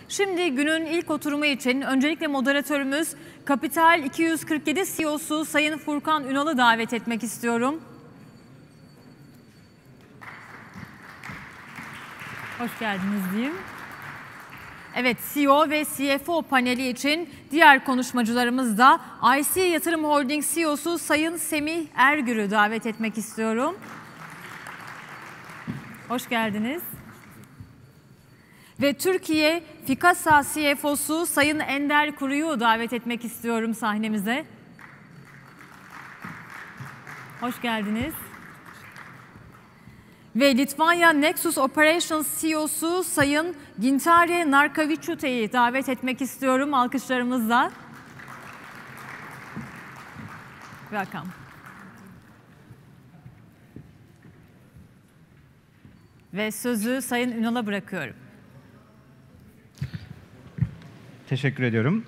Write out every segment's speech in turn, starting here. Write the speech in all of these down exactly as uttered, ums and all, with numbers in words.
Şimdi günün ilk oturumu için öncelikle moderatörümüz Kapital iki yüz kırk yedi C E O'su Sayın Furkan Ünal'ı davet etmek istiyorum. Hoş geldiniz diyeyim. Evet, C E O ve C F O paneli için diğer konuşmacılarımız da I C Yatırım Holding C E O'su Sayın Semih Ergür'ü davet etmek istiyorum. Hoş geldiniz. Ve Türkiye Fikasa C F O'su Sayın Ender Kuru'yu davet etmek istiyorum sahnemize. Hoş geldiniz. Ve Litvanya Nexus Operations C E O'su Sayın Gintare Narkavičiūtė'yi davet etmek istiyorum alkışlarımızla. Welcome. Ve sözü Sayın Ünal'a bırakıyorum. Teşekkür ediyorum.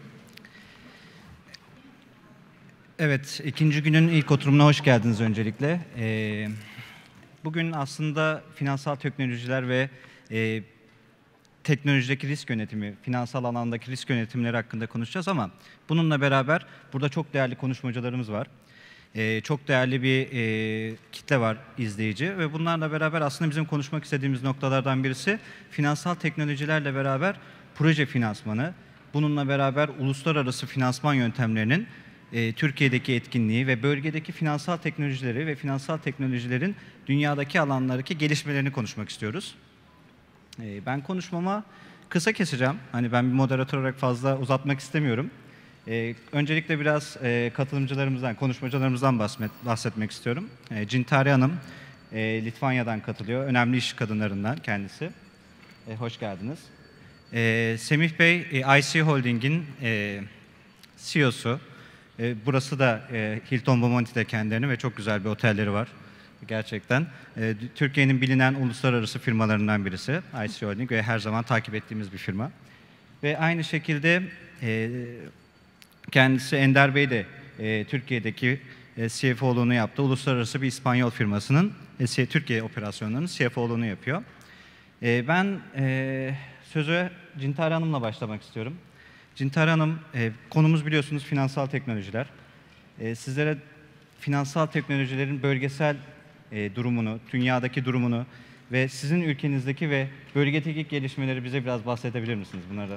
Evet, ikinci günün ilk oturumuna hoş geldiniz öncelikle. Ee, bugün aslında finansal teknolojiler ve e, teknolojideki risk yönetimi, finansal alandaki risk yönetimleri hakkında konuşacağız ama bununla beraber burada çok değerli konuşmacılarımız var. Ee, çok değerli bir e, kitle var, izleyici ve bunlarla beraber aslında bizim konuşmak istediğimiz noktalardan birisi finansal teknolojilerle beraber proje finansmanı, bununla beraber uluslararası finansman yöntemlerinin e, Türkiye'deki etkinliği ve bölgedeki finansal teknolojileri ve finansal teknolojilerin dünyadaki alanlardaki gelişmelerini konuşmak istiyoruz. E, ben konuşmama kısa keseceğim. Hani ben bir moderatör olarak fazla uzatmak istemiyorum. E, öncelikle biraz e, katılımcılarımızdan, konuşmacılarımızdan bahsetmek istiyorum. E, Gintare Hanım e, Litvanya'dan katılıyor. Önemli iş kadınlarından kendisi. E, hoş geldiniz. E, Semih Bey, e, I C Holding'in e, C E O'su. E, burası da e, Hilton Bomonti'de kendilerine ve çok güzel bir otelleri var. Gerçekten. E, Türkiye'nin bilinen uluslararası firmalarından birisi I C Holding ve her zaman takip ettiğimiz bir firma. Ve aynı şekilde e, kendisi Ender Bey de e, Türkiye'deki e, C F O'luğunu yaptı. Uluslararası bir İspanyol firmasının e, Türkiye operasyonlarının C F O'luğunu yapıyor. E, ben e, sözü Gintare Hanım'la başlamak istiyorum. Gintare Hanım, e, konumuz biliyorsunuz finansal teknolojiler. E, sizlere finansal teknolojilerin bölgesel e, durumunu, dünyadaki durumunu ve sizin ülkenizdeki ve bölgedeki gelişmeleri bize biraz bahsedebilir misiniz bunlarda?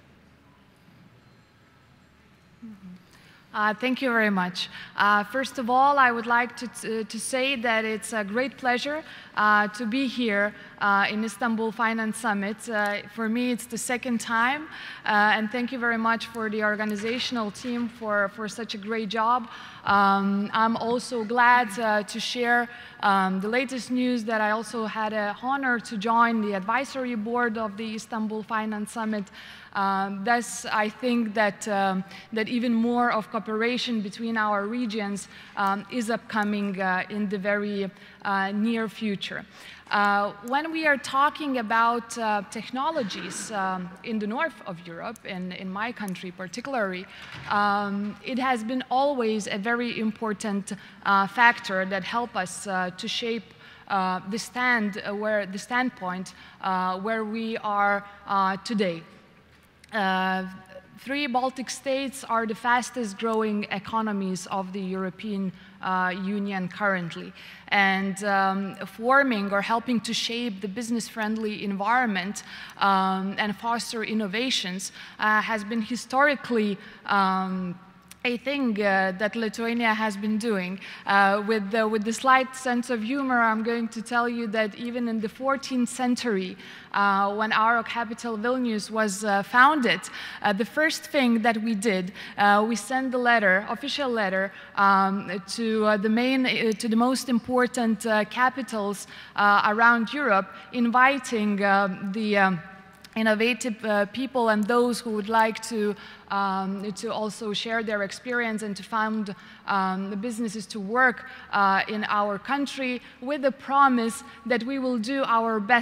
Uh, thank you very much. Uh, first of all, I would like to, t to say that it's a great pleasure uh, to be here uh, in Istanbul Finance Summit. Uh, for me, it's the second time, uh, and thank you very much for the organizational team for, for such a great job. Um, I'm also glad uh, to share um, the latest news that I also had an honor to join the advisory board of the Istanbul Finance Summit. Um, thus, I think that, um, that even more of cooperation between our regions um, is upcoming uh, in the very uh, near future. Uh, when we are talking about uh, technologies um, in the north of Europe, in, in my country particularly, um, it has been always a very important uh, factor that help us uh, to shape uh, the stand uh, where the standpoint uh, where we are uh, today. Uh, three Baltic states are the fastest growing economies of the European uh, Union currently. And um, forming or helping to shape the business-friendly environment um, and foster innovations uh, has been historically um, a thing uh, that Lithuania has been doing. Uh, with, the, with the slight sense of humor, I'm going to tell you that even in the fourteenth century, uh, when our capital Vilnius was uh, founded, uh, the first thing that we did, uh, we sent a letter, official letter, um, to uh, the main, uh, to the most important uh, capitals uh, around Europe, inviting uh, the um, innovative uh, people and those who would like to um, to also share their experience and to found um, the businesses to work uh, in our country with the promise that we will do our best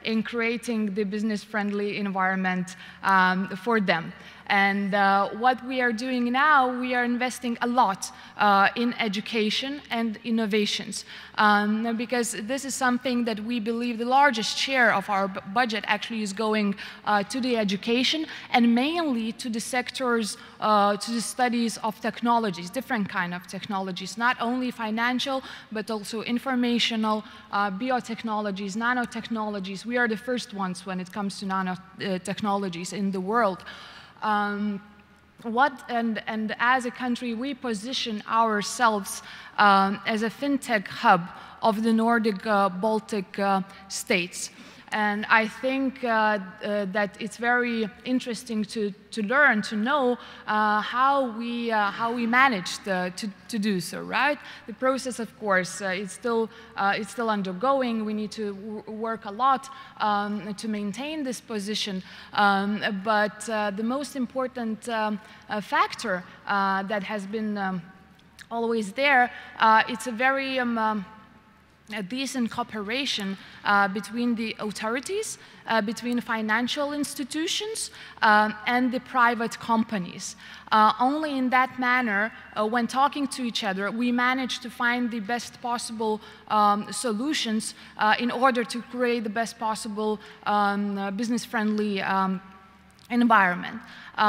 in creating the business-friendly environment um, for them. And uh, what we are doing now, we are investing a lot uh, in education and innovations, um, because this is something that we believe the largest share of our budget actually is going uh, to the education, and mainly to the sectors, uh, to the studies of technologies, different kind of technologies, not only financial, but also informational, uh, biotechnologies, nanotechnologies. We are the first ones when it comes to nanotechnologies in the world. Um, what and, and as a country, we position ourselves um, as a fintech hub of the Nordic uh, Baltic uh, states. And I think uh, uh, that it's very interesting to, to learn, to know uh, how, we, uh, how we managed uh, to, to do so, right? The process, of course, uh, is still, uh, it's still undergoing. We need to w work a lot um, to maintain this position. Um, but uh, the most important um, uh, factor uh, that has been um, always there, uh, it's a very um, um, a decent cooperation uh, between the authorities, uh, between financial institutions, um, and the private companies. Uh, only in that manner, uh, when talking to each other, we manage to find the best possible um, solutions uh, in order to create the best possible um, uh, business-friendly um, environment.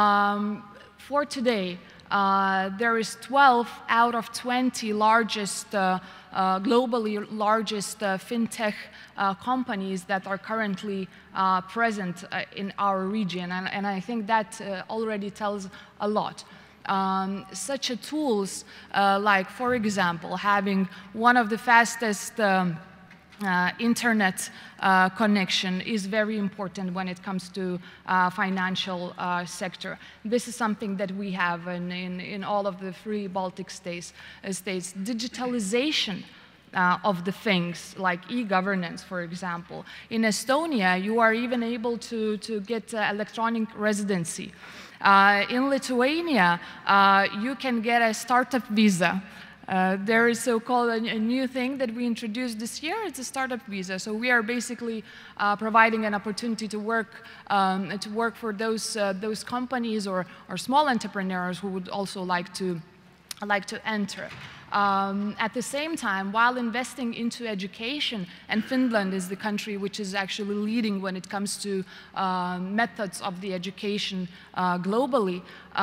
Um, for today, Uh, there is twelve out of twenty largest, uh, uh, globally largest uh, fintech uh, companies that are currently uh, present uh, in our region, and, and I think that uh, already tells a lot. Um, such a tools uh, like, for example, having one of the fastest um, Uh, internet uh, connection is very important when it comes to uh, financial uh, sector. This is something that we have in, in, in all of the three Baltic states. Uh, states. Digitalization uh, of the things, like e-governance, for example. In Estonia, you are even able to, to get uh, electronic residency. Uh, in Lithuania, uh, you can get a startup visa. Uh, there is so-called a, a new thing that we introduced this year. It's a startup visa. So we are basically uh, providing an opportunity to work um, to work for those uh, those companies or or small entrepreneurs who would also like to like to enter. Um, at the same time, while investing into education, and Finland is the country which is actually leading when it comes to uh, methods of the education uh, globally,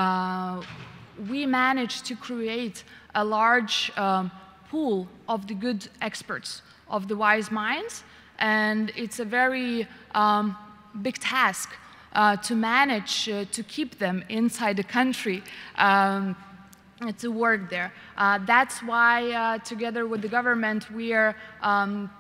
uh, we managed to create a large um, pool of the good experts, of the wise minds, and it's a very um, big task uh, to manage uh, to keep them inside the country um, to work there. Uh, that's why, uh, together with the government, we are um,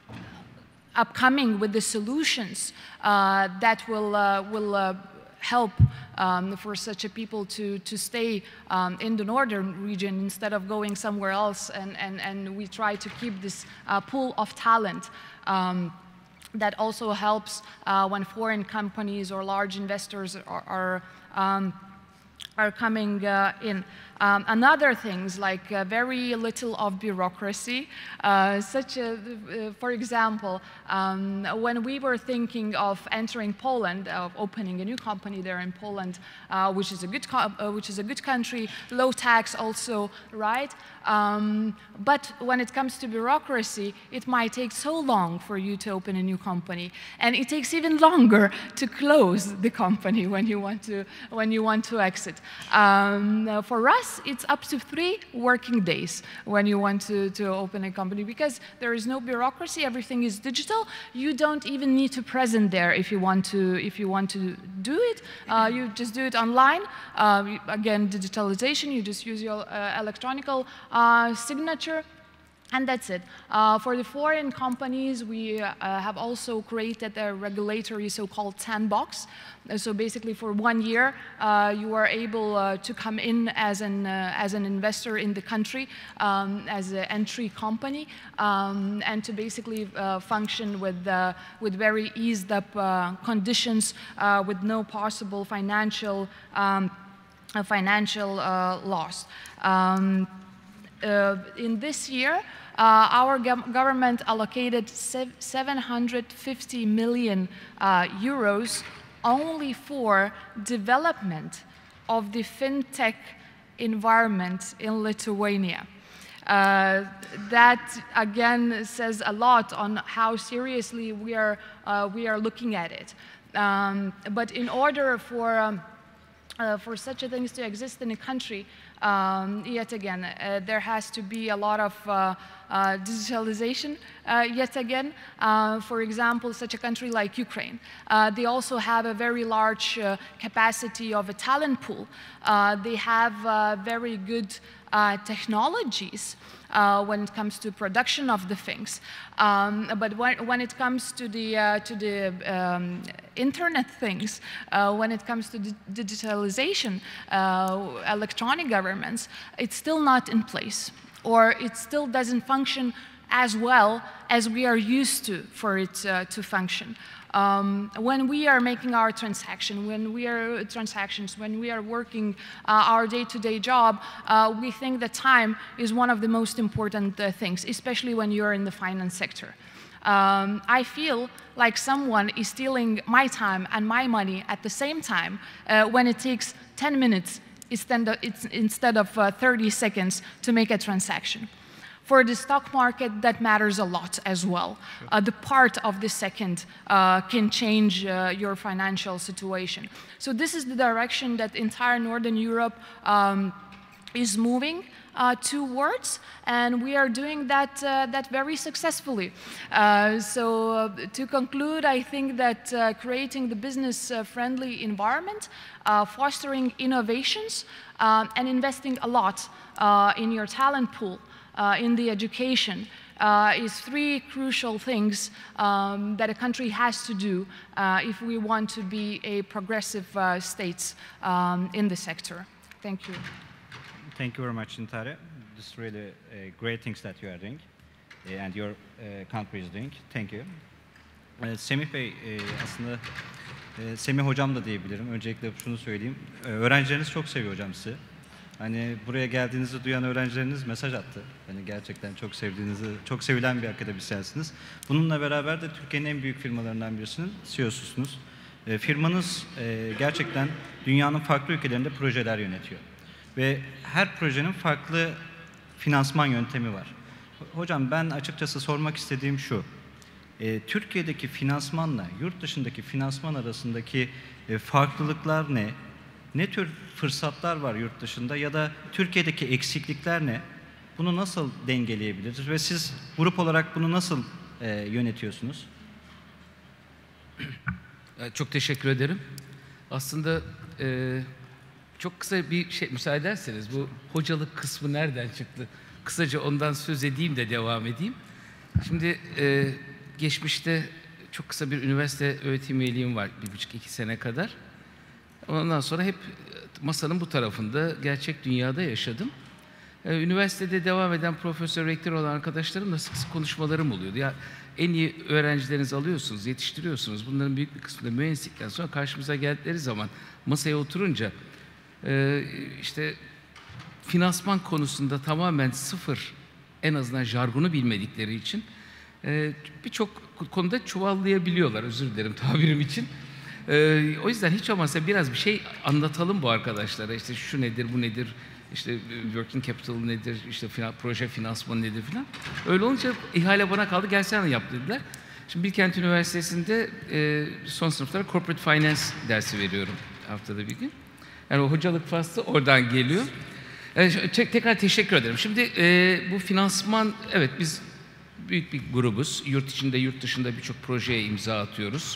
upcoming with the solutions uh, that will uh, will. Uh, help um, for such a people to, to stay um, in the northern region instead of going somewhere else, and, and, and we try to keep this uh, pool of talent um, that also helps uh, when foreign companies or large investors are, are, um, are coming uh, in. Um, another things like uh, very little of bureaucracy, uh, such as, uh, for example, um, when we were thinking of entering Poland, of opening a new company there in Poland, uh, which is a good, uh, which is a good country, low tax also, right? Um, but when it comes to bureaucracy, it might take so long for you to open a new company, and it takes even longer to close the company when you want to when you want to exit. Um, for us, it's up to three working days when you want to, to open a company, because there is no bureaucracy, everything is digital. You don't even need to present there if you want to, if you want to do it. Uh, you just do it online. Uh, again, digitalization, you just use your uh, electronic uh, signature. And that's it. Uh, for the foreign companies, we uh, have also created a regulatory so-called sandbox. Uh, so basically, for one year, uh, you are able uh, to come in as an uh, as an investor in the country, um, as an entry company, um, and to basically uh, function with uh, with very eased up uh, conditions, uh, with no possible financial um, uh, financial uh, loss. Um, Uh, in this year, uh, our government allocated seven hundred fifty million uh, euros only for development of the fintech environment in Lithuania. Uh, that again says a lot on how seriously we are, uh, we are looking at it. Um, but in order for, um, uh, for such a things to exist in a country, um, yet again, uh, there has to be a lot of uh, uh, digitalization, uh, yet again. Uh, for example, such a country like Ukraine. Uh, they also have a very large uh, capacity of a talent pool. Uh, they have uh, very good Uh, technologies uh, when it comes to production of the things, um, but when, when it comes to the uh, to the um, internet things, uh, when it comes to di digitalization, uh, electronic governments, it's still not in place, or it still doesn't function as well as we are used to for it uh, to function. Um, when we are making our transaction, when we are transactions, when we are working uh, our day-to-day job, uh, we think that time is one of the most important uh, things, especially when you're in the finance sector. Um, I feel like someone is stealing my time and my money at the same time uh, when it takes ten minutes instead of, it's, instead of uh, thirty seconds to make a transaction. For the stock market, that matters a lot as well. Uh, the part of the second uh, can change uh, your financial situation. So this is the direction that entire Northern Europe um, is moving uh, towards, and we are doing that, uh, that very successfully. Uh, so uh, to conclude, I think that uh, creating the business-friendly environment, uh, fostering innovations, uh, and investing a lot uh, in your talent pool, Uh, in the education, uh, is three crucial things um, that a country has to do uh, if we want to be a progressive uh, state um, in the sector. Thank you. Thank you very much, Intare. This is really uh, great things that you are doing uh, and your uh, country is doing. Thank you. Uh, Semih Bey, e, aslında e, Semih Hocam da diyebilirim. Öncelikle şunu söyleyeyim. E, öğrencileriniz çok seviyor hocam sizi. Hani buraya geldiğinizi duyan öğrencileriniz mesaj attı. Hani gerçekten çok sevdiğinizi, çok sevilen bir akademisyensiniz. Bununla beraber de Türkiye'nin en büyük firmalarından birisinin C E O'susunuz. E, firmanız e, gerçekten dünyanın farklı ülkelerinde projeler yönetiyor. Ve her projenin farklı finansman yöntemi var. Hocam ben açıkçası sormak istediğim şu. E, Türkiye'deki finansmanla yurt dışındaki finansman arasındaki e, farklılıklar ne? Ne tür fırsatlar var yurt dışında ya da Türkiye'deki eksiklikler ne? Bunu nasıl dengeleyebiliriz ve siz grup olarak bunu nasıl e, yönetiyorsunuz? Çok teşekkür ederim. Aslında e, çok kısa bir şey müsaade ederseniz bu hocalık kısmı nereden çıktı? Kısaca ondan söz edeyim de devam edeyim. Şimdi e, geçmişte çok kısa bir üniversite öğretim üyeliğim var bir buçuk iki sene kadar. Ondan sonra hep masanın bu tarafında gerçek dünyada yaşadım. Ee, üniversitede devam eden profesör, rektör olan arkadaşlarımla sık sık konuşmalarım oluyordu. Ya en iyi öğrencilerinizi alıyorsunuz, yetiştiriyorsunuz. Bunların büyük bir kısmı da mühendislikten sonra karşımıza geldikleri zaman masaya oturunca e, işte finansman konusunda tamamen sıfır, en azından jargonu bilmedikleri için e, birçok konuda çuvallayabiliyorlar, özür dilerim tabirim için. Ee, o yüzden hiç olmazsa biraz bir şey anlatalım bu arkadaşlara. İşte şu nedir, bu nedir, işte working capital nedir, işte finan, proje finansmanı nedir filan. Öyle olunca ihale bana kaldı, gelsene yap dediler. Şimdi Bilkent Üniversitesi'nde e, son sınıflara corporate finance dersi veriyorum haftada bir gün. Yani o hocalık faslı oradan geliyor. Yani, tekrar teşekkür ederim. Şimdi e, bu finansman, evet biz büyük bir grubuz. Yurt içinde, yurt dışında birçok projeye imza atıyoruz.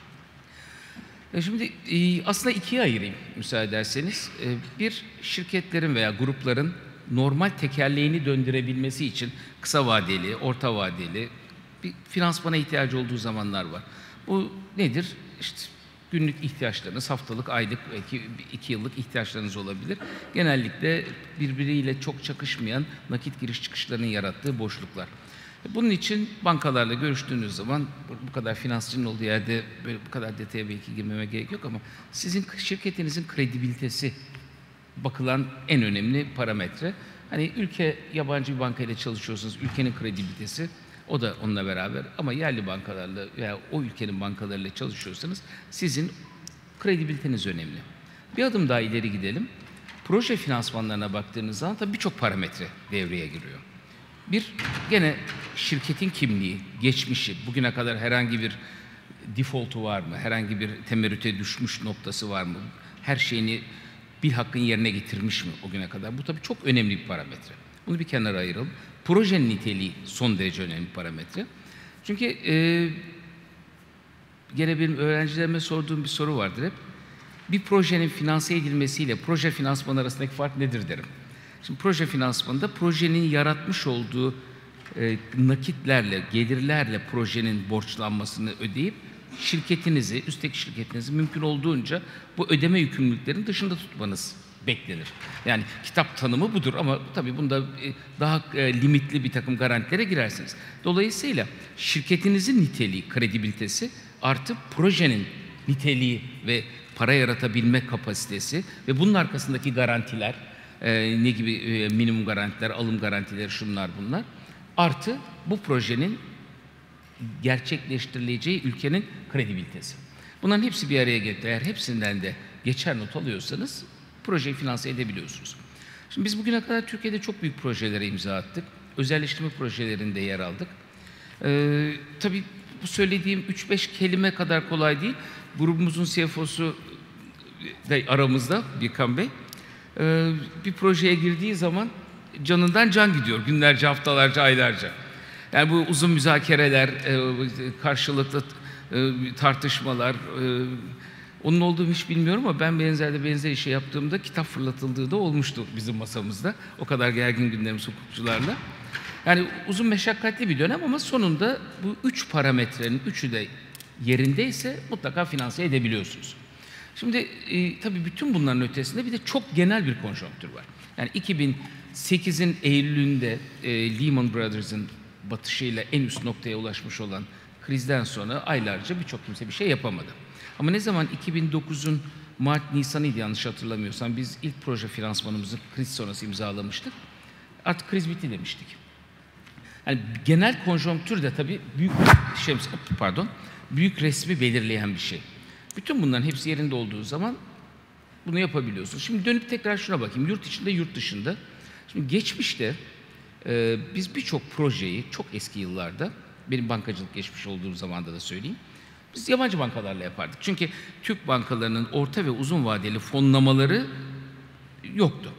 Şimdi aslında ikiye ayırayım müsaade ederseniz. Bir, şirketlerin veya grupların normal tekerleğini döndürebilmesi için kısa vadeli, orta vadeli bir finansmana ihtiyacı olduğu zamanlar var. Bu nedir? İşte günlük ihtiyaçlarınız, haftalık, aylık, belki iki yıllık ihtiyaçlarınız olabilir. Genellikle birbiriyle çok çakışmayan nakit giriş çıkışlarının yarattığı boşluklar. Bunun için bankalarla görüştüğünüz zaman bu kadar finansçının olduğu yerde böyle bu kadar detaya belki girmeme gerek yok ama sizin şirketinizin kredibilitesi bakılan en önemli parametre. Hani ülke yabancı bir bankayla çalışıyorsunuz, ülkenin kredibilitesi o da onunla beraber, ama yerli bankalarla veya o ülkenin bankalarıyla çalışıyorsanız sizin kredibiliteniz önemli. Bir adım daha ileri gidelim. Proje finansmanlarına baktığınız zaman tabii birçok parametre devreye giriyor. Bir, gene şirketin kimliği, geçmişi, bugüne kadar herhangi bir default'u var mı? Herhangi bir temerrüte düşmüş noktası var mı? Her şeyini bir hakkın yerine getirmiş mi o güne kadar? Bu tabii çok önemli bir parametre. Bunu bir kenara ayıralım. Projenin niteliği son derece önemli bir parametre. Çünkü e, gene benim öğrencilerime sorduğum bir soru vardır hep. Bir projenin finanse edilmesiyle proje finansmanı arasındaki fark nedir derim. Şimdi proje finansmanında projenin yaratmış olduğu e, nakitlerle, gelirlerle projenin borçlanmasını ödeyip şirketinizi, üstteki şirketinizi mümkün olduğunca bu ödeme yükümlülüklerinin dışında tutmanız beklenir. Yani kitap tanımı budur, ama tabii bunda e, daha e, limitli bir takım garantilere girersiniz. Dolayısıyla şirketinizin niteliği, kredibilitesi artı projenin niteliği ve para yaratabilme kapasitesi ve bunun arkasındaki garantiler, e, ne gibi e, minimum garantiler, alım garantileri, şunlar bunlar, artı bu projenin gerçekleştirileceği ülkenin kredibilitesi. Bunların hepsi bir araya gelip eğer hepsinden de geçer not alıyorsanız projeyi finanse edebiliyorsunuz. Şimdi biz bugüne kadar Türkiye'de çok büyük projelere imza attık. Özelleştirme projelerinde yer aldık. Ee, tabii bu söylediğim üç beş kelime kadar kolay değil. Grubumuzun C F O'su da aramızda, Birkan Bey. Ee, bir projeye girdiği zaman canından can gidiyor. Günlerce, haftalarca, aylarca. Yani bu uzun müzakereler, e, karşılıklı e, tartışmalar, e, onun olduğunu hiç bilmiyorum ama ben benzer de benzer işi yaptığımda kitap fırlatıldığı da olmuştu bizim masamızda. O kadar gergin günlerimiz hukukçularla. Yani uzun meşakkatli bir dönem ama sonunda bu üç parametrenin üçü de yerindeyse mutlaka finanse edebiliyorsunuz. Şimdi e, tabii bütün bunların ötesinde bir de çok genel bir konjonktür var. Yani iki bin sekizin Eylül'ünde e, Lehman Brothers'ın batışıyla en üst noktaya ulaşmış olan krizden sonra aylarca birçok kimse bir şey yapamadı. Ama ne zaman iki bin dokuzun Mart Nisan'ıydı yanlış hatırlamıyorsam, biz ilk proje finansmanımızı kriz sonrası imzalamıştık. Artık kriz bitti demiştik. Yani genel konjonktür de tabii büyük şey, pardon, büyük resmi belirleyen bir şey. Bütün bunların hepsi yerinde olduğu zaman bunu yapabiliyorsunuz. Şimdi dönüp tekrar şuna bakayım. Yurt içinde, yurt dışında. Şimdi geçmişte e, biz birçok projeyi çok eski yıllarda, benim bankacılık geçmiş olduğum zamanda da söyleyeyim, biz yabancı bankalarla yapardık. Çünkü Türk bankalarının orta ve uzun vadeli fonlamaları yoktu.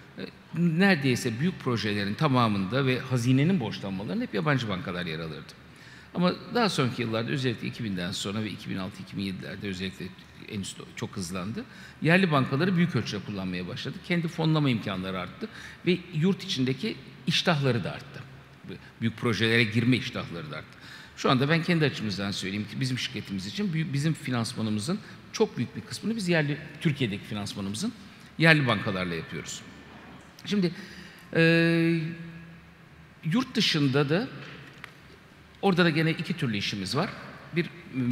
Neredeyse büyük projelerin tamamında ve hazinenin borçlanmalarında hep yabancı bankalar yer alırdı. Ama daha sonraki yıllarda özellikle iki binden sonra ve iki bin altı iki bin yedilerde özellikle en üstte çok hızlandı. Yerli bankaları büyük ölçüde kullanmaya başladı. Kendi fonlama imkanları arttı ve yurt içindeki iştahları da arttı. Büyük projelere girme iştahları da arttı. Şu anda ben kendi açımızdan söyleyeyim ki bizim şirketimiz için büyük, bizim finansmanımızın çok büyük bir kısmını biz yerli, Türkiye'deki finansmanımızın yerli bankalarla yapıyoruz. Şimdi e, yurt dışında da orada da gene iki türlü işimiz var. Bir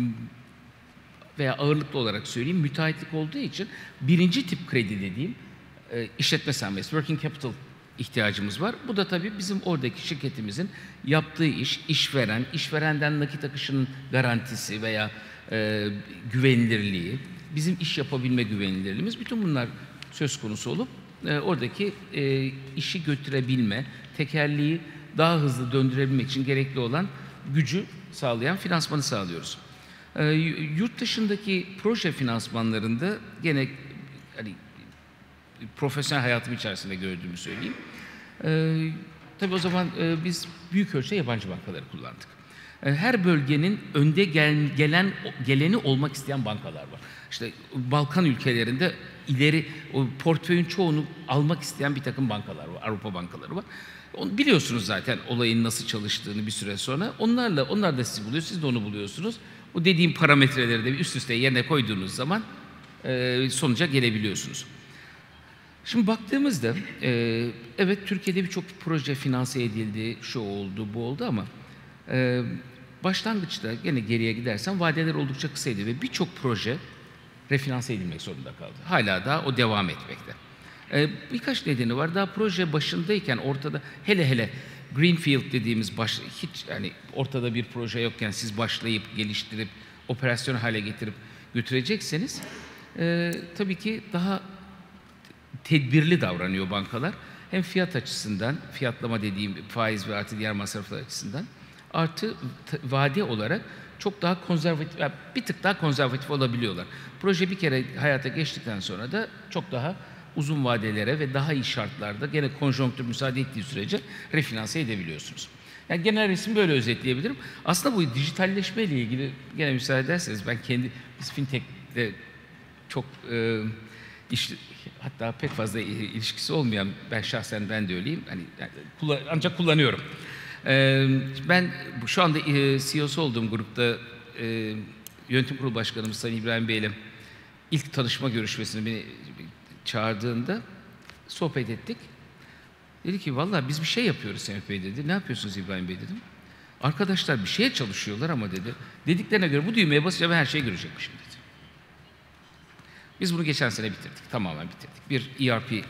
veya ağırlıklı olarak söyleyeyim, müteahhitlik olduğu için birinci tip kredi dediğim e, işletme sermayesi, working capital ihtiyacımız var. Bu da tabii bizim oradaki şirketimizin yaptığı iş, işveren, işverenden nakit akışının garantisi veya e, güvenilirliği, bizim iş yapabilme güvenilirliğimiz, bütün bunlar söz konusu olup e, oradaki e, işi götürebilme, tekerleği daha hızlı döndürebilmek için gerekli olan gücü sağlayan finansmanı sağlıyoruz. E, yurt dışındaki proje finansmanlarında gene hani profesyonel hayatım içerisinde gördüğümü söyleyeyim. Ee, tabii o zaman e, biz büyük ölçüde yabancı bankaları kullandık. E, her bölgenin önde gel, gelen geleni olmak isteyen bankalar var. İşte Balkan ülkelerinde ileri o portföyün çoğunu almak isteyen bir takım bankalar var, Avrupa bankaları var. Onu biliyorsunuz zaten olayın nasıl çalıştığını bir süre sonra. Onlarla onlar da sizi buluyor, siz de onu buluyorsunuz. O dediğim parametreleri de üst üste yerine koyduğunuz zaman e, sonuca gelebiliyorsunuz. Şimdi baktığımızda, e, evet Türkiye'de birçok proje finanse edildi, şu oldu, bu oldu ama e, başlangıçta gene geriye gidersen vadeler oldukça kısaydı ve birçok proje refinanse edilmek zorunda kaldı. Hala da o devam etmekte. Ee, birkaç nedeni var. Daha proje başındayken ortada hele hele Greenfield dediğimiz baş, hiç yani ortada bir proje yokken siz başlayıp geliştirip operasyon hale getirip götürecekseniz e, tabii ki daha tedbirli davranıyor bankalar. Hem fiyat açısından, fiyatlama dediğim faiz ve artı diğer masraflar açısından artı vade olarak çok daha konservatif, yani bir tık daha konservatif olabiliyorlar. Proje bir kere hayata geçtikten sonra da çok daha uzun vadelere ve daha iyi şartlarda gene konjonktür müsaade ettiği sürece refinanse edebiliyorsunuz. Yani genel resim böyle özetleyebilirim. Aslında bu dijitalleşme ile ilgili gene müsaade ederseniz ben kendi biz fintech'te çok e, işte, hatta pek fazla ilişkisi olmayan ben şahsen ben de öyleyim. Hani yani, kullan, ancak kullanıyorum. Ee, ben şu anda e, C E O'su olduğum grupta e, yönetim kurulu başkanımız Sayın İbrahim Bey ile ilk tanışma görüşmesini beni çağırdığında sohbet ettik. Dedi ki vallahi biz bir şey yapıyoruz Semih Bey dedi. Ne yapıyorsunuz İbrahim Bey dedim. Arkadaşlar bir şeye çalışıyorlar ama dedi. Dediklerine göre bu düğmeye basınca ben her şeyi görecekmişim dedi. Biz bunu geçen sene bitirdik. Tamamen bitirdik. Bir E R P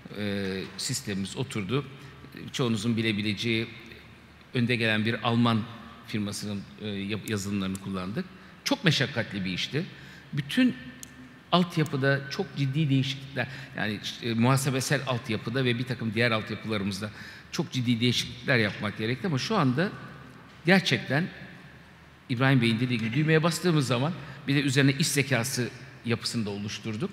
e, sistemimiz oturdu. Çoğunuzun bilebileceği önde gelen bir Alman firmasının e, yazılımlarını kullandık. Çok meşakkatli bir işti. Bütün altyapıda çok ciddi değişiklikler, yani e, muhasebesel altyapıda ve bir takım diğer altyapılarımızda çok ciddi değişiklikler yapmak gerekti ama şu anda gerçekten İbrahim Bey'in dediği gibi düğmeye bastığımız zaman bir de üzerine iş zekası yapısını da oluşturduk.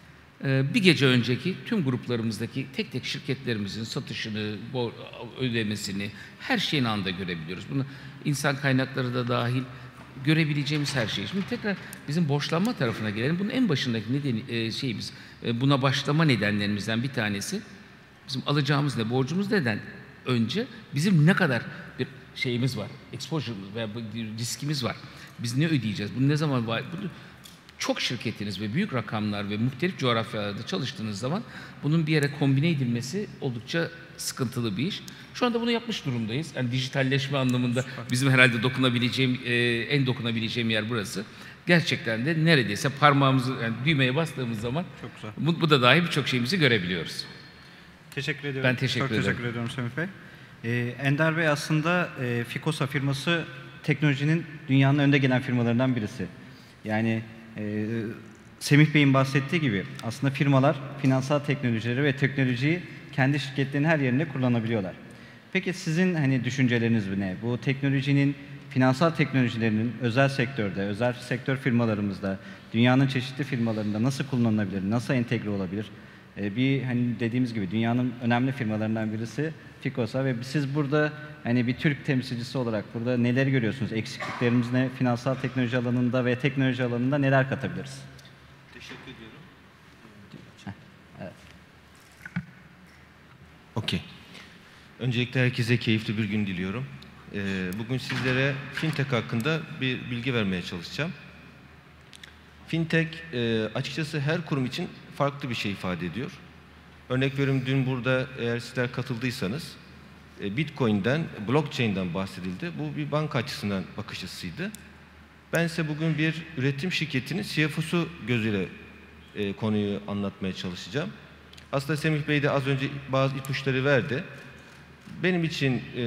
Ee, bir gece önceki tüm gruplarımızdaki tek tek şirketlerimizin satışını, ödemesini, her şeyin anda görebiliyoruz. Bunu insan kaynakları da dahil görebileceğimiz her şey. Şimdi tekrar bizim borçlanma tarafına gelelim. Bunun en başındaki nedeni, e, şeyimiz, e, buna başlama nedenlerimizden bir tanesi bizim alacağımız ne, borcumuz neden önce bizim ne kadar bir şeyimiz var, exposure'ımız veya riskimiz var. Biz ne ödeyeceğiz? Bunu ne zaman var? Bunu, çok şirketiniz ve büyük rakamlar ve muhtelif coğrafyalarda çalıştığınız zaman bunun bir yere kombine edilmesi oldukça sıkıntılı bir iş. Şu anda bunu yapmış durumdayız. Yani dijitalleşme anlamında bizim herhalde dokunabileceğim, e, en dokunabileceğim yer burası. Gerçekten de neredeyse parmağımızı, yani düğmeye bastığımız zaman bu, bu da dahi birçok şeyimizi görebiliyoruz. Teşekkür ediyorum. Ben teşekkür Çok ederim. teşekkür ediyorum Semih Bey. Ee, Ender Bey aslında e, Ficosa firması teknolojinin dünyanın önde gelen firmalarından birisi. Yani e, Semih Bey'in bahsettiği gibi aslında firmalar finansal teknolojileri ve teknolojiyi kendi şirketlerinin her yerinde kullanabiliyorlar. Peki sizin hani düşünceleriniz ne? Bu teknolojinin, finansal teknolojilerinin özel sektörde, özel sektör firmalarımızda, dünyanın çeşitli firmalarında nasıl kullanılabilir, nasıl entegre olabilir? Ee, bir hani dediğimiz gibi dünyanın önemli firmalarından birisi Ficosa ve siz burada hani bir Türk temsilcisi olarak burada neler görüyorsunuz? Eksikliklerimiz ne? Finansal teknoloji alanında ve teknoloji alanında neler katabiliriz? Teşekkür ediyorum. Heh, evet. Okey. Öncelikle herkese keyifli bir gün diliyorum. Ee, bugün sizlere fintech hakkında bir bilgi vermeye çalışacağım. Fintech e, açıkçası her kurum için farklı bir şey ifade ediyor. Örnek veriyorum, dün burada eğer sizler katıldıysanız e, Bitcoin'den, blockchain'den bahsedildi. Bu bir banka açısından bakış açısıydı. Ben ise bugün bir üretim şirketinin C F O'su gözüyle e, konuyu anlatmaya çalışacağım. Aslında Semih Bey de az önce bazı ipuçları verdi. Benim için e,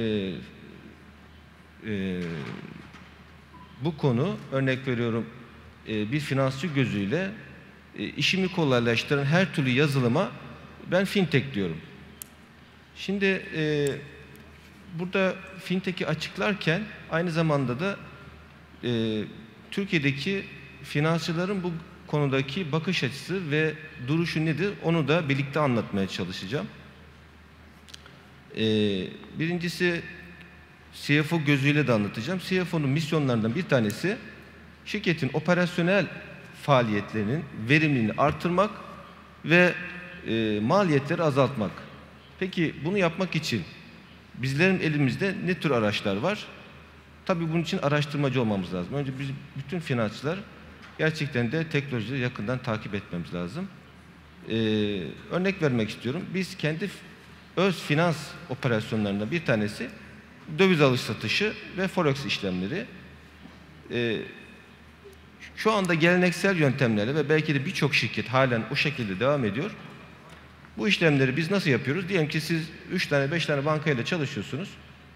e, bu konu, örnek veriyorum, e, bir finansçı gözüyle e, işimi kolaylaştıran her türlü yazılıma ben fintech diyorum. Şimdi e, burada fintech'i açıklarken aynı zamanda da e, Türkiye'deki finansçıların bu konudaki bakış açısı ve duruşu nedir onu da birlikte anlatmaya çalışacağım. E, birincisi C F O gözüyle de anlatacağım. C F O'nun misyonlarından bir tanesi şirketin operasyonel faaliyetlerinin verimliliğini artırmak ve e, maliyetleri azaltmak. Peki bunu yapmak için bizlerin elimizde ne tür araçlar var? Tabii bunun için araştırmacı olmamız lazım. Önce biz bütün finansçılar gerçekten de teknolojiyi yakından takip etmemiz lazım. Ee, örnek vermek istiyorum. Biz kendi öz finans operasyonlarından bir tanesi döviz alış satışı ve forex işlemleri. Ee, şu anda geleneksel yöntemlerle ve belki de birçok şirket halen o şekilde devam ediyor. Bu işlemleri biz nasıl yapıyoruz? Diyelim ki siz üç tane beş tane bankayla çalışıyorsunuz.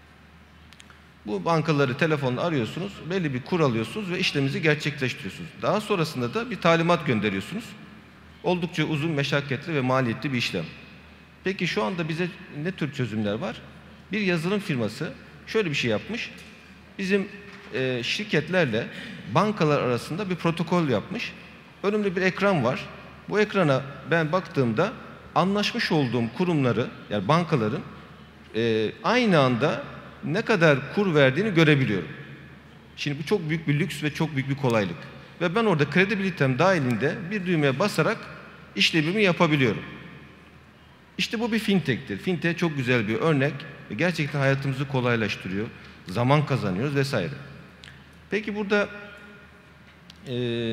Bu bankaları telefonla arıyorsunuz, belli bir kur alıyorsunuz ve işleminizi gerçekleştiriyorsunuz. Daha sonrasında da bir talimat gönderiyorsunuz. Oldukça uzun, meşakkatli ve maliyetli bir işlem. Peki şu anda bize ne tür çözümler var? Bir yazılım firması şöyle bir şey yapmış. Bizim e, şirketlerle bankalar arasında bir protokol yapmış. Önümde bir ekran var. Bu ekrana ben baktığımda anlaşmış olduğum kurumları, yani bankaların e, aynı anda ne kadar kur verdiğini görebiliyorum. Şimdi bu çok büyük bir lüks ve çok büyük bir kolaylık. Ve ben orada kredibilitem dahilinde bir düğmeye basarak işlemimi yapabiliyorum. İşte bu bir fintech'tir. Fintech çok güzel bir örnek ve gerçekten hayatımızı kolaylaştırıyor. Zaman kazanıyoruz vesaire. Peki burada e,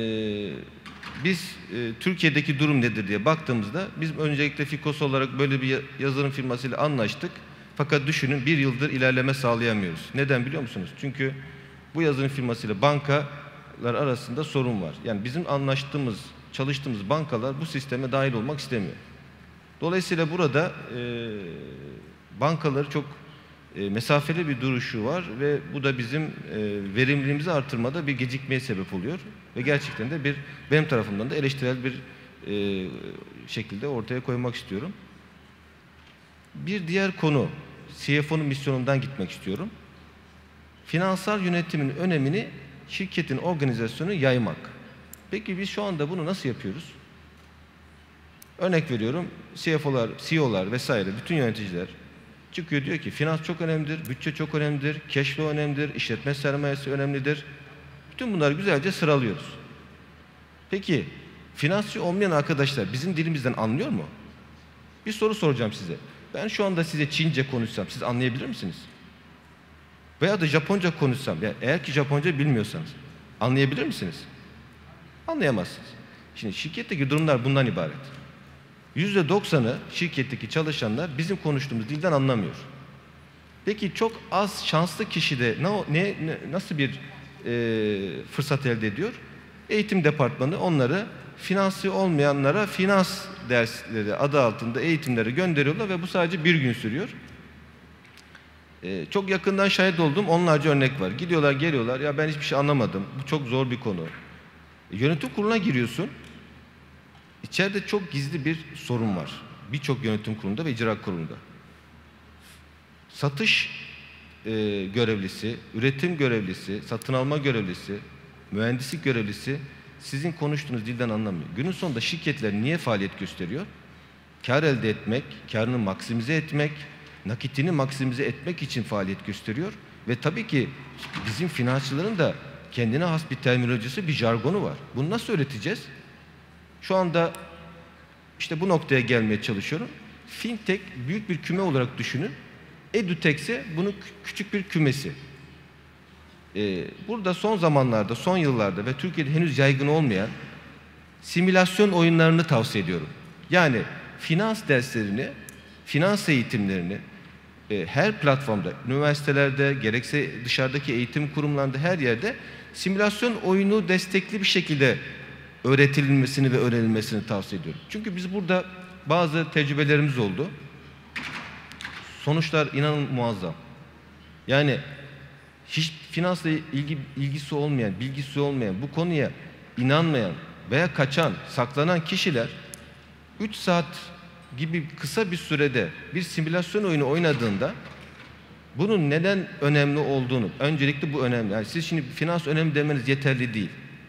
biz e, Türkiye'deki durum nedir diye baktığımızda biz öncelikle Fikos olarak böyle bir yazılım firmasıyla anlaştık. Fakat düşünün bir yıldır ilerleme sağlayamıyoruz. Neden biliyor musunuz? Çünkü bu yazılım firmasıyla bankalar arasında sorun var. Yani bizim anlaştığımız, çalıştığımız bankalar bu sisteme dahil olmak istemiyor. Dolayısıyla burada e, bankaları çok e, mesafeli bir duruşu var ve bu da bizim e, verimliliğimizi artırmada bir gecikmeye sebep oluyor. Ve gerçekten de bir benim tarafımdan da eleştirel bir e, şekilde ortaya koymak istiyorum. Bir diğer konu, C F O'nun misyonundan gitmek istiyorum. Finansal yönetimin önemini şirketin organizasyonu yaymak. Peki biz şu anda bunu nasıl yapıyoruz? Örnek veriyorum, C F O'lar, C E O'lar vesaire bütün yöneticiler çıkıyor diyor ki finans çok önemlidir, bütçe çok önemlidir, cash flow önemlidir, işletme sermayesi önemlidir. Bütün bunları güzelce sıralıyoruz. Peki finansçı olmayan arkadaşlar bizim dilimizden anlıyor mu? Bir soru soracağım size. Ben şu anda size Çince konuşsam siz anlayabilir misiniz? Veya da Japonca konuşsam, yani eğer ki Japonca bilmiyorsanız anlayabilir misiniz? Anlayamazsınız. Şimdi şirketteki durumlar bundan ibaret. yüzde doksanı şirketteki çalışanlar bizim konuştuğumuz dilden anlamıyor. Peki çok az şanslı kişi de ne, ne, ne, nasıl bir e, fırsat elde ediyor? Eğitim departmanı onları finansı olmayanlara finans dersleri adı altında eğitimleri gönderiyorlar ve bu sadece bir gün sürüyor. Ee, çok yakından şahit olduğum onlarca örnek var. Gidiyorlar, geliyorlar. Ya ben hiçbir şey anlamadım. Bu çok zor bir konu. E, yönetim kuruluna giriyorsun. İçeride çok gizli bir sorun var. Birçok yönetim kurulunda ve icra kurulunda. Satış e, görevlisi, üretim görevlisi, satın alma görevlisi, mühendislik görevlisi sizin konuştuğunuz dilden anlamıyor. Günün sonunda şirketler niye faaliyet gösteriyor? Kar elde etmek, karını maksimize etmek, nakitini maksimize etmek için faaliyet gösteriyor. Ve tabii ki bizim finansçıların da kendine has bir terminolojisi, bir jargonu var. Bunu nasıl öğreteceğiz? Şu anda işte bu noktaya gelmeye çalışıyorum. Fintech büyük bir küme olarak düşünün. EduTech ise bunun küçük bir kümesi. Ee, burada son zamanlarda, son yıllarda ve Türkiye'de henüz yaygın olmayan simülasyon oyunlarını tavsiye ediyorum. Yani finans derslerini, finans eğitimlerini e, her platformda, üniversitelerde, gerekse dışarıdaki eğitim kurumlarında her yerde simülasyon oyunu destekli bir şekilde öğretilmesini ve öğrenilmesini tavsiye ediyorum. Çünkü biz burada bazı tecrübelerimiz oldu. Sonuçlar inanın muazzam. Yani hiç finansla ilgi, ilgisi olmayan, bilgisi olmayan, bu konuya inanmayan veya kaçan, saklanan kişiler üç saat gibi kısa bir sürede bir simülasyon oyunu oynadığında bunun neden önemli olduğunu, öncelikle bu önemli. Yani siz şimdi finans önemli demeniz yeterli değil.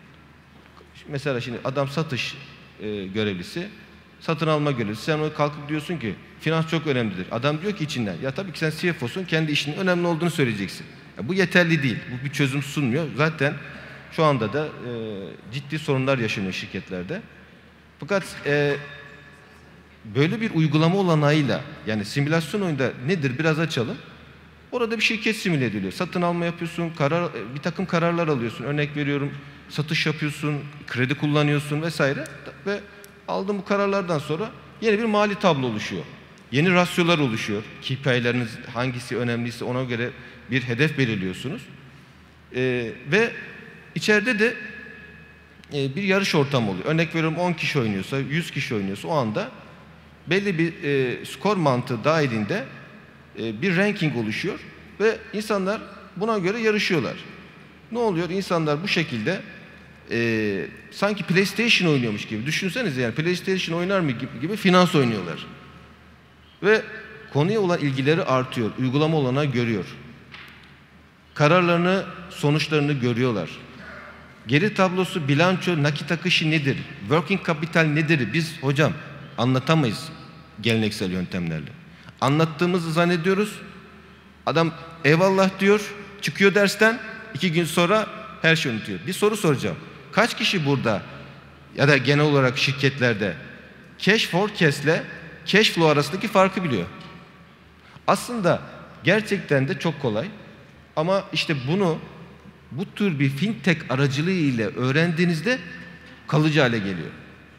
Mesela şimdi adam satış e, görevlisi, satın alma görevlisi. Sen ona kalkıp diyorsun ki finans çok önemlidir. Adam diyor ki içinden, ya tabii ki sen C F O'sun, kendi işinin önemli olduğunu söyleyeceksin. Ya bu yeterli değil. Bu bir çözüm sunmuyor. Zaten şu anda da e, ciddi sorunlar yaşanıyor şirketlerde. Fakat e, böyle bir uygulama olanağıyla, yani simülasyon oyunda nedir biraz açalım. Orada bir şirket simüle ediliyor. Satın alma yapıyorsun, karar, bir takım kararlar alıyorsun. Örnek veriyorum, satış yapıyorsun, kredi kullanıyorsun vesaire. Ve aldığın bu kararlardan sonra yeni bir mali tablo oluşuyor. Yeni rasyolar oluşuyor. K P I'leriniz hangisi önemliyse ona göre bir hedef belirliyorsunuz. Ee, ve içeride de e, bir yarış ortamı oluyor. Örnek veriyorum on kişi oynuyorsa, yüz kişi oynuyorsa o anda belli bir e, skor mantığı dahilinde e, bir ranking oluşuyor ve insanlar buna göre yarışıyorlar. Ne oluyor? İnsanlar bu şekilde e, sanki PlayStation oynuyormuş gibi. Düşünsenize, yani PlayStation oynar mı gibi, gibi finans oynuyorlar. Ve konuya olan ilgileri artıyor. Uygulama olana görüyor. Kararlarını, sonuçlarını görüyorlar. Geri tablosu, bilanço, nakit akışı nedir? Working capital nedir? Biz hocam anlatamayız geleneksel yöntemlerle. Anlattığımızı zannediyoruz. Adam eyvallah diyor, çıkıyor dersten, iki gün sonra her şeyi unutuyor. Bir soru soracağım. Kaç kişi burada ya da genel olarak şirketlerde cash forecast ile cash flow arasındaki farkı biliyor? Aslında gerçekten de çok kolay. Ama işte bunu bu tür bir fintech aracılığı ile öğrendiğinizde kalıcı hale geliyor.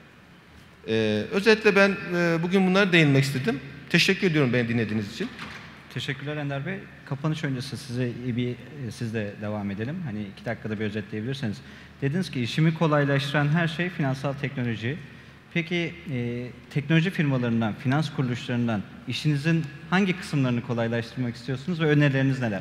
Ee, özetle ben e, bugün bunları değinmek istedim. Teşekkür ediyorum beni dinlediğiniz için. Teşekkürler Ender Bey. Kapanış öncesi size bir siz de devam edelim. Hani iki dakikada bir özetleyebilirseniz. Dediniz ki işimi kolaylaştıran her şey finansal teknoloji. Peki e, teknoloji firmalarından, finans kuruluşlarından işinizin hangi kısımlarını kolaylaştırmak istiyorsunuz ve önerileriniz neler?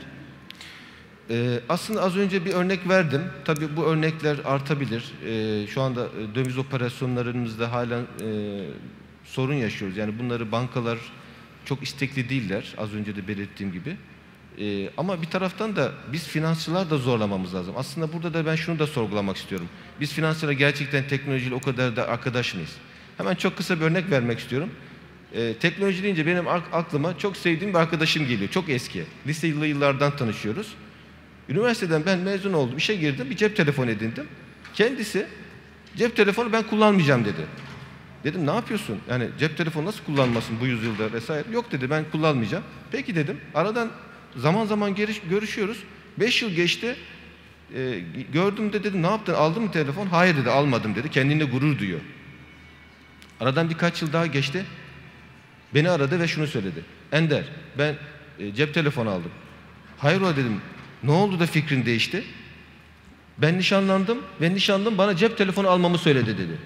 Ee, aslında az önce bir örnek verdim. Tabii bu örnekler artabilir. Ee, şu anda döviz operasyonlarımızda halen e, sorun yaşıyoruz. Yani bunları bankalar çok istekli değiller. Az önce de belirttiğim gibi. Ee, ama bir taraftan da biz finansçılar da zorlamamız lazım. Aslında burada da ben şunu da sorgulamak istiyorum. Biz finansçılar gerçekten teknolojiyle o kadar da arkadaş mıyız? Hemen çok kısa bir örnek vermek istiyorum. Ee, teknoloji deyince benim aklıma çok sevdiğim bir arkadaşım geliyor. Çok eski. Lise yıllardan tanışıyoruz. Üniversiteden ben mezun oldum, işe girdim, bir cep telefonu edindim. Kendisi cep telefonu ben kullanmayacağım dedi. Dedim ne yapıyorsun? Yani cep telefonu nasıl kullanmasın bu yüzyılda vesaire? Yok dedi, ben kullanmayacağım. Peki dedim. Aradan zaman zaman görüşüyoruz. Beş yıl geçti. E, gördüm de dedim ne yaptın? Aldın mı telefon? Hayır dedi, almadım dedi. Kendine gurur duyuyor. Aradan birkaç yıl daha geçti. Beni aradı ve şunu söyledi. Ender, ben e, cep telefonu aldım. Hayrola dedim. Ne oldu da fikrin değişti? Ben nişanlandım ve nişanlım bana cep telefonu almamı söyledi dedi.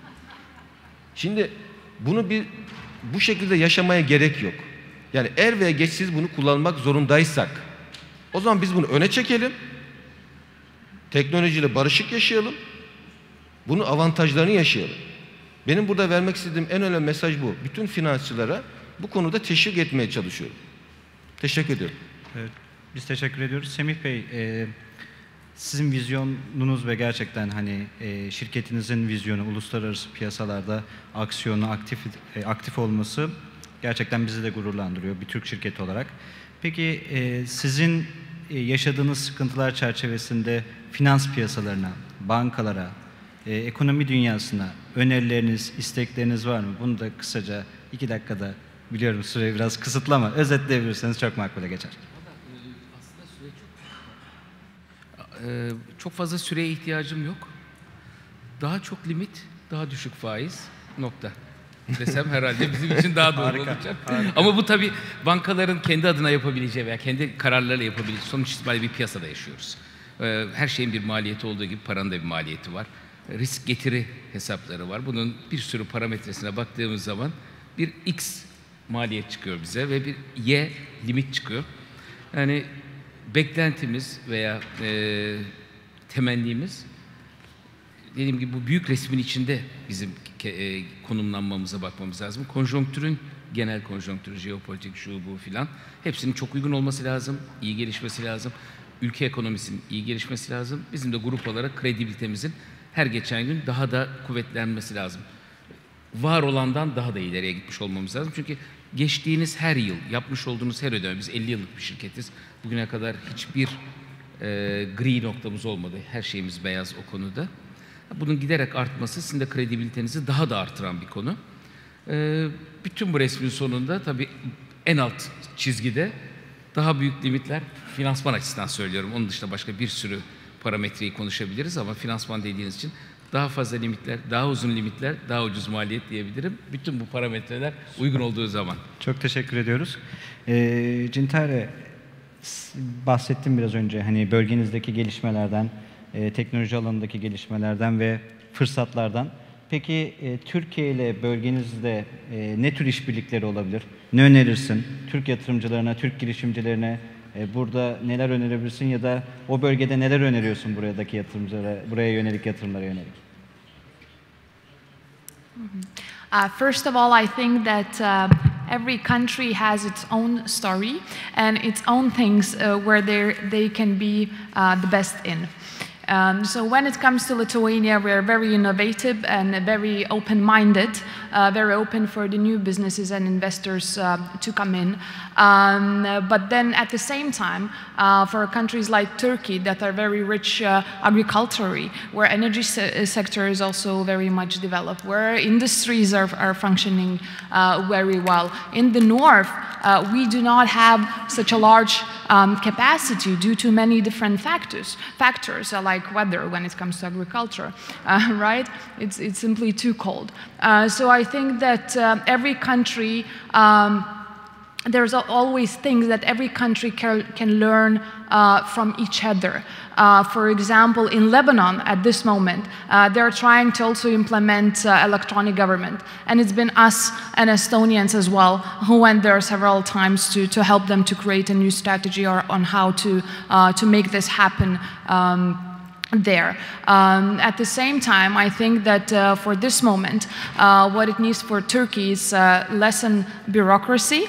Şimdi bunu bir bu şekilde yaşamaya gerek yok. Yani er veya geç siz bunu kullanmak zorundaysak o zaman biz bunu öne çekelim. Teknolojiyle barışık yaşayalım. Bunun avantajlarını yaşayalım. Benim burada vermek istediğim en önemli mesaj bu. Bütün finansçılara bu konuda teşvik etmeye çalışıyorum. Teşekkür ediyorum. Evet. Biz teşekkür ediyoruz. Semih Bey, e, sizin vizyonunuz ve gerçekten hani e, şirketinizin vizyonu, uluslararası piyasalarda aksiyonu, aktif e, aktif olması gerçekten bizi de gururlandırıyor bir Türk şirketi olarak. Peki e, sizin e, yaşadığınız sıkıntılar çerçevesinde finans piyasalarına, bankalara, e, ekonomi dünyasına önerileriniz, istekleriniz var mı? Bunu da kısaca iki dakikada, biliyorum süre biraz kısıtlı ama özetleyebilirseniz çok makbule geçer. Ee, çok fazla süreye ihtiyacım yok. Daha çok limit, daha düşük faiz, nokta desem herhalde bizim için daha doğru Harika, olacak. harika. Ama bu tabii bankaların kendi adına yapabileceği veya kendi kararlarıyla yapabileceği, sonuç itibariyle bir piyasada yaşıyoruz. Ee, her şeyin bir maliyeti olduğu gibi paranın da bir maliyeti var. Risk getiri hesapları var. Bunun bir sürü parametresine baktığımız zaman bir X maliyet çıkıyor bize ve bir Y limit çıkıyor. Yani beklentimiz veya e, temennimiz, dediğim gibi bu büyük resmin içinde bizim e, konumlanmamıza bakmamız lazım. Konjonktürün, genel konjonktür, jeopolitik, şu bu filan hepsinin çok uygun olması lazım, iyi gelişmesi lazım. Ülke ekonomisinin iyi gelişmesi lazım. Bizim de grup olarak kredibilitemizin her geçen gün daha da kuvvetlenmesi lazım. Var olandan daha da ileriye gitmiş olmamız lazım. Çünkü geçtiğiniz her yıl, yapmış olduğunuz her ödeme, biz elli yıllık bir şirketiz. Bugüne kadar hiçbir e, gri noktamız olmadı. Her şeyimiz beyaz o konuda. Bunun giderek artması sizin de kredibilitenizi daha da artıran bir konu. E, bütün bu resmin sonunda tabii en alt çizgide daha büyük limitler, finansman açısından söylüyorum. Onun dışında başka bir sürü parametreyi konuşabiliriz ama finansman dediğiniz için daha fazla limitler, daha uzun limitler, daha ucuz maliyet diyebilirim. Bütün bu parametreler uygun olduğu zaman. Çok teşekkür ediyoruz. E, Cintare, bahsettim biraz önce hani bölgenizdeki gelişmelerden, e, teknoloji alanındaki gelişmelerden ve fırsatlardan. Peki e, Türkiye ile bölgenizde e, ne tür işbirlikleri olabilir? Ne önerirsin? Türk yatırımcılarına, Türk girişimcilerine e, burada neler önerebilirsin ya da o bölgede neler öneriyorsun buradaki yatırımcılara, buraya yönelik yatırımlara yönelik? Uh, first of all, I think that uh, every country has its own story and its own things uh, where they can be uh, the best in. Um, so when it comes to Lithuania, we're very innovative and very open-minded, uh, very open for the new businesses and investors uh, to come in. Um, but then at the same time, uh, for countries like Turkey that are very rich uh, agriculturally, where energy se sector is also very much developed, where industries are, are functioning uh, very well. In the north, uh, we do not have such a large um, capacity due to many different factors, factors uh, like weather when it comes to agriculture, uh, right? It's, it's simply too cold. Uh, so I think that uh, every country, um, there's always things that every country can, can learn uh, from each other. Uh, for example, in Lebanon at this moment, uh, they're trying to also implement uh, electronic government. And it's been us and Estonians as well who went there several times to, to help them to create a new strategy or on how to, uh, to make this happen um, there. Um, at the same time, I think that uh, for this moment, uh, what it needs for Turkey is uh, lessen bureaucracy.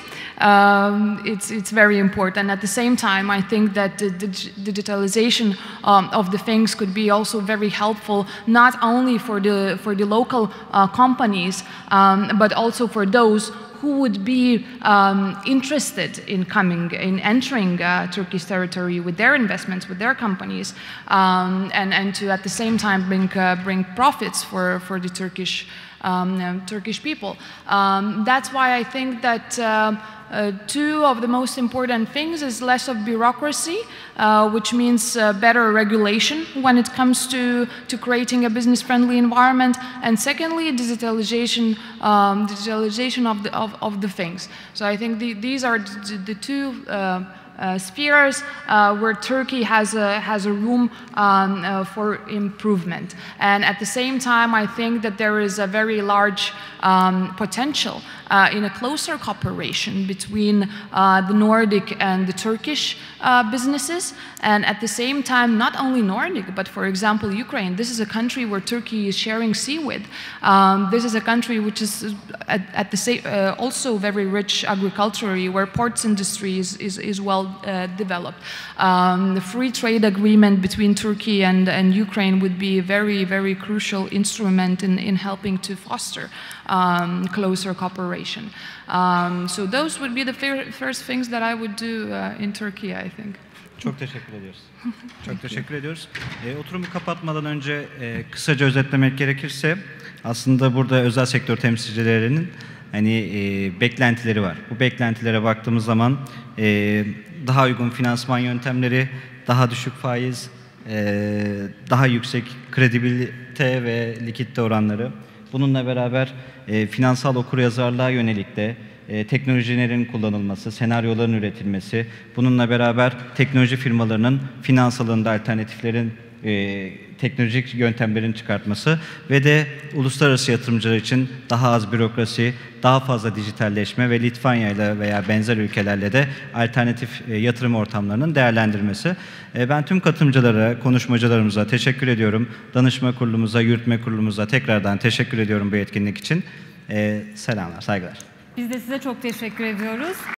Um, it's, it's very important. At the same time, I think that the dig digitalization um, of the things could be also very helpful, not only for the, for the local uh, companies, um, but also for those who would be um, interested in coming, in entering uh, Turkish territory with their investments, with their companies, um, and, and to at the same time bring, uh, bring profits for, for the Turkish, um, um, Turkish people. Um, that's why I think that uh, Uh, two of the most important things is less of bureaucracy, uh, which means uh, better regulation when it comes to, to creating a business-friendly environment, and secondly, digitalization, um, digitalization of the, of, of the things. So I think the, these are the, the two uh, Uh, spheres uh, where Turkey has a, has a room um, uh, for improvement. And at the same time, I think that there is a very large um, potential uh, in a closer cooperation between uh, the Nordic and the Turkish uh, businesses. And at the same time, not only Nordic, but for example, Ukraine. This is a country where Turkey is sharing sea with. Um, this is a country which is at, at the same, uh, also very rich agriculturally, where ports industry is, is, is well Uh, developed. Um, the free trade agreement between Turkey and, and Ukraine would be a very, very crucial instrument in, in helping to foster um, closer cooperation. Um, so those would be the fir first things that I would do uh, in Turkey, I think. Çok teşekkür ediyoruz. Çok teşekkür ediyoruz. E, oturumu kapatmadan önce e, kısaca özetlemek gerekirse aslında burada özel sektör temsilcilerinin hani e, beklentileri var. Bu beklentilere baktığımız zaman e, daha uygun finansman yöntemleri, daha düşük faiz, e, daha yüksek kredibilite ve likidite oranları. Bununla beraber e, finansal okuryazarlığa yönelik de e, teknolojilerin kullanılması, senaryoların üretilmesi, bununla beraber teknoloji firmalarının finans alanında alternatiflerin, e, teknolojik yöntemlerin çıkartması ve de uluslararası yatırımcılar için daha az bürokrasi, daha fazla dijitalleşme ve Litvanya ile veya benzer ülkelerle de alternatif e, yatırım ortamlarının değerlendirmesi. E, ben tüm katılımcılara, konuşmacılarımıza teşekkür ediyorum. Danışma kurulumuza, yürütme kurulumuza tekrardan teşekkür ediyorum bu etkinlik için. E, selamlar, saygılar. Biz de size çok teşekkür ediyoruz.